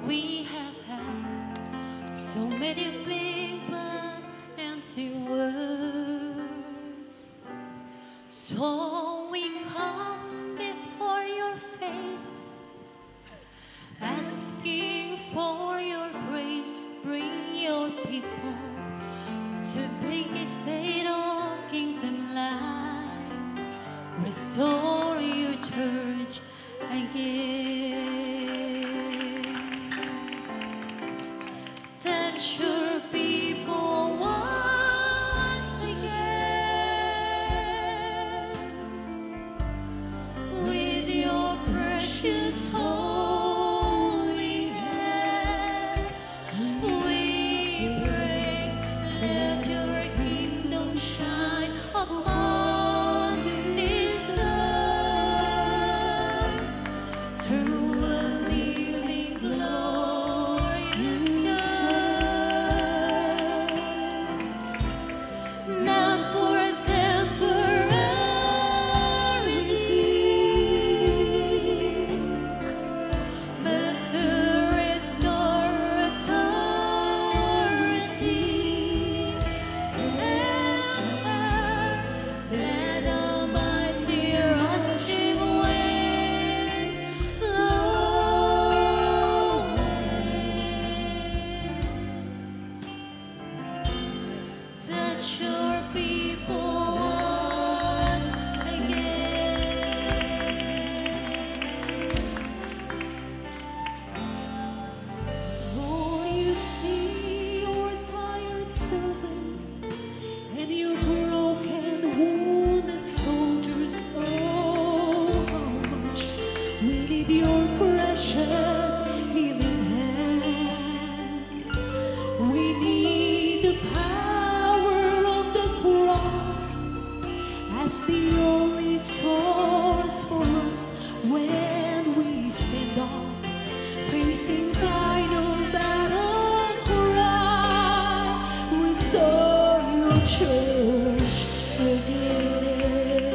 We have had so many big but empty words. So we come before your face, asking for your grace. Bring your people to big state of kingdom life. Restore your church again. Touch your people once again with your precious holy hand. We pray, let your kingdom shine upon this earth through a living, glorious church, not for temporary needs, but to restore authority and power. Let Almighty rushing wind blow touch your people once again. Lord, you see your tired servants and your broken, wounded soldiers. Oh, how much we need your precious healing hand. We need the power of the cross as the only source for us when we stand up facing final battle cry. Restore your church again.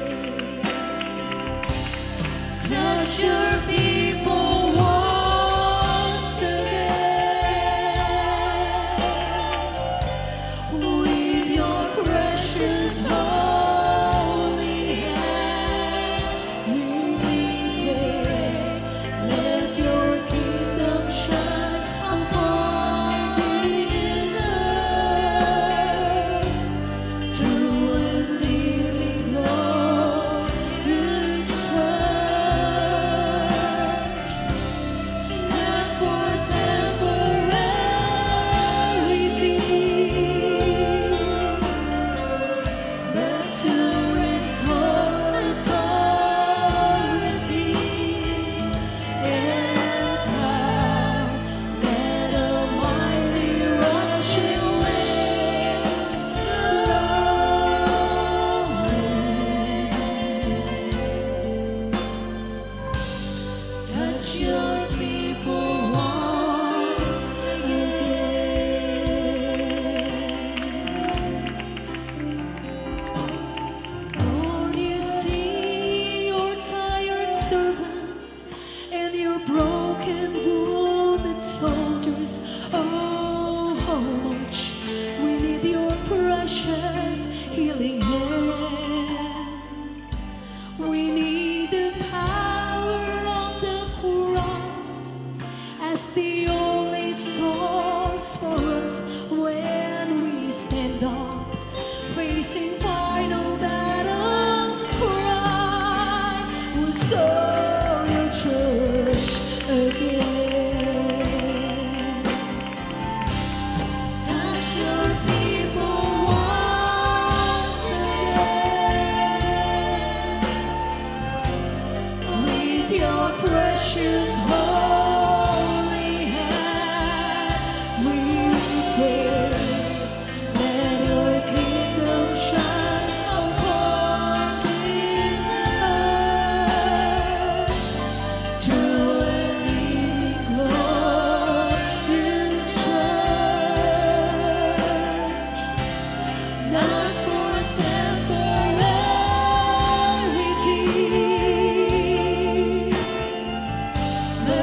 Touch your people once again with your precious holy hand. We pray, let your kingdom shine upon this earth through a living, glorious church, not for temporary things, but to restore authority and power. Let Almighty rushing wind blow. Touch your people once again. Lord, you see your tired servants and your broken, wounded soldiers. Oh, how much we need your precious healing hand. We need the power of the cross as the only source for us when we stand up facing final battle cry. Restore your church again. Touch your people once again with your precious holy hand. We pray, let your kingdom shine upon this earth through a living, glorious church, not for temporary things, but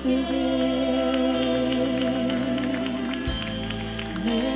again.